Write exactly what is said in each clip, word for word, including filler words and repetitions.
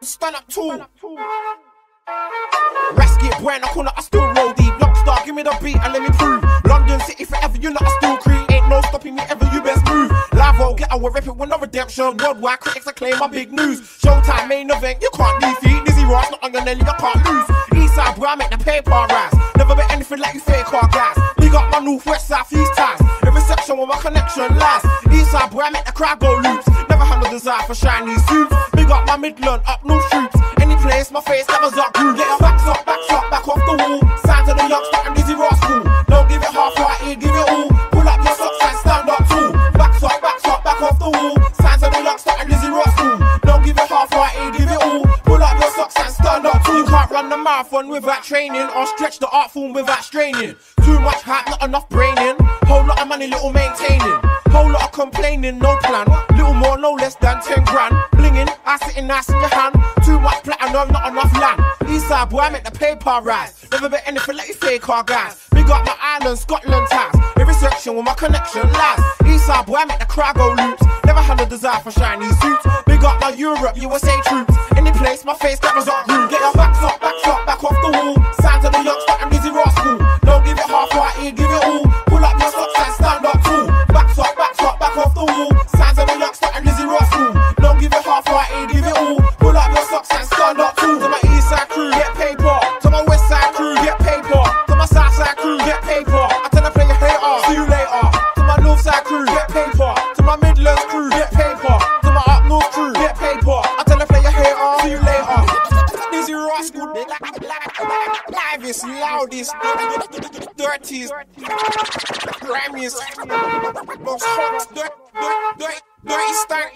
stand up tall. Rasket, brand, I corner, I still roll deep. Lockstar, give me the beat and let me prove. London City forever, you know I still creep. Ain't no stopping me ever, you best move. Live roll, get our rep it with no redemption. Worldwide critics acclaim my big news. Showtime main event, you can't defeat. Dizzy Ross, not on your Nelly, I can't lose. Eastside boy, I make the paper rise. Never bet anything like you fake car guys. Big up my north, west, south, east ties. Every section where my connection lies. Eastside boy, I make the crowd go loops. Never had no desire for shiny suits. Big up my Midland, up north troops. Any place, my face never up grew. Get your backs up, backs up, back off the wall. Sign to the youngster and Dizzy Ross school. Don't give it half-hearted, give it all. Pull up your socks and stand up tall. Backs up, backs up, back off the wall. Sign to the youngster and Dizzy Ross school. Don't give it half-hearted, give it all. Pull up your socks and stand up tall. You can't run the marathon without training, or stretch the art form without straining. Too much hype, not enough braining. Whole lot of money, little maintaining. Whole lot of complaining, no plan. Little more, no less than ten grand. Blinging, I sitting nice in your hand. Too much platinum, not enough land. Eastside boy, I make the paper rise. Never bet anything like you fake car guys. Big up my island, Scotland ties. Every section where my connection lies. Eastside boy, I make the crowd go loops. Never had a desire for shiny suits. Big up my Europe, U S A troops. Any place, my face that was up rude. Get your backs up, backs up, back off the wall. Sign to the youngster and Dizzy Ross school. Don't give it half-hearted, give it all. Pull up your socks and stand up tall. Backs up, backs up, back off the wall. Sign to the youngster and Dizzy Ross school. Don't give it half-hearted, give it all. Pull up your socks and stand up tall. To my east side crew, get paper. To my west side crew, get paper. To my south side crew, get paper. I tell the player hater, see you later. To my north side crew, get paper. To my Midlands crew, get paper. To my up north crew, get paper. I tell the player hater, see you later. Dizzy Ross school, livest, loudest, dirtiest, grimiest, most hot, dirt, dirt, dirt. Dirty stank.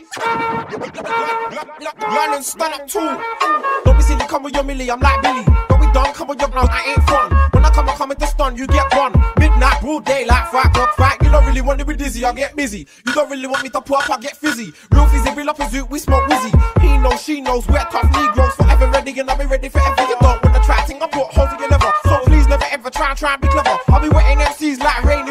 London stand up tall. Don't be silly, come with your millie, I'm like Billy. Don't be done, come with your blood, I ain't fun. When I come, I come with the stun, you get one. Midnight, broad daylight, fight, dog fight. You don't really want to be dizzy, I get busy. You don't really want me to pull up, I get fizzy. Real fizzy, real up a zoot, we smoke wizzy. He knows, she knows, we're tough Negroes. Forever ready and I'll be ready forever. You don't wanna try, think I put holes in your leather. So please never ever try and try and be clever. I'll be wetting M Cs like rain.